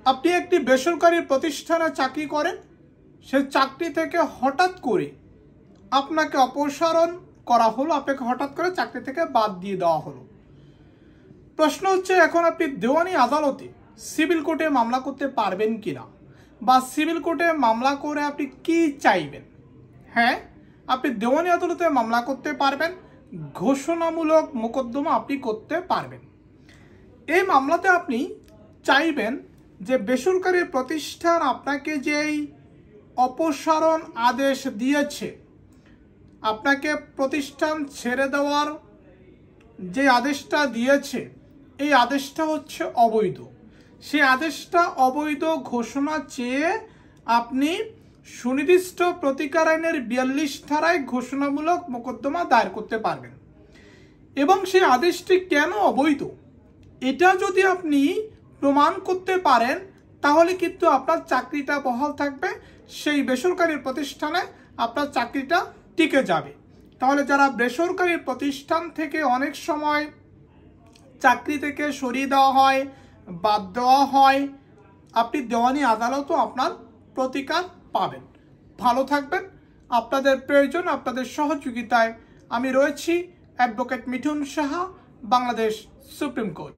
আপনি একটি বেসরকারি প্রতিষ্ঠানে চাকরি করেন, সে চাকরি থেকে হঠাৎ করে আপনাকে অপসারণ করা হলো, আপনাকে হঠাৎ করে চাকরি থেকে বাদ দিয়ে দেওয়া হলো। প্রশ্ন হচ্ছে, এখন আপনি দেওয়ানি আদালতে সিভিল কোর্টে মামলা করতে পারবেন কিনা, বা সিভিল কোর্টে মামলা করে আপনি কি চাইবেন? হ্যাঁ, আপনি দেওয়ানি আদালতে মামলা করতে পারবেন, ঘোষণামূলক মোকদ্দমা আপনি করতে পারবেন। এই মামলাতে আপনি চাইবেন যে বেসরকারি প্রতিষ্ঠান আপনাকে যেই অপসারণ আদেশ দিয়েছে, আপনাকে প্রতিষ্ঠান ছেড়ে দেওয়ার যে আদেশটা দিয়েছে, এই আদেশটা হচ্ছে অবৈধ। সেই আদেশটা অবৈধ ঘোষণা চেয়ে আপনি সুনির্দিষ্ট প্রতিকার আইনের 42 ধারায় ঘোষণামূলক মোকদ্দমা দায়ের করতে পারবেন। এবং সেই আদেশটি কেন অবৈধ, এটা যদি আপনি প্রমাণ করতে পারেন, তাহলে কিন্তু আপনার চাকরিটা বহাল থাকবে, সেই বেসরকারি প্রতিষ্ঠানে আপনার চাকরিটা টিকে যাবে। তাহলে যারা বেসরকারি প্রতিষ্ঠান থেকে অনেক সময় চাকরি থেকে সরিয়ে দেওয়া হয়, বাদ দেওয়া হয়, আপনি দেওয়ানি আদালতও আপনার প্রতিকার পাবেন। ভালো থাকবেন। আপনাদের প্রয়োজন, আপনাদের সহযোগিতায় আমি রয়েছি। Advocate Mithun Saha, Bangladesh supreme court.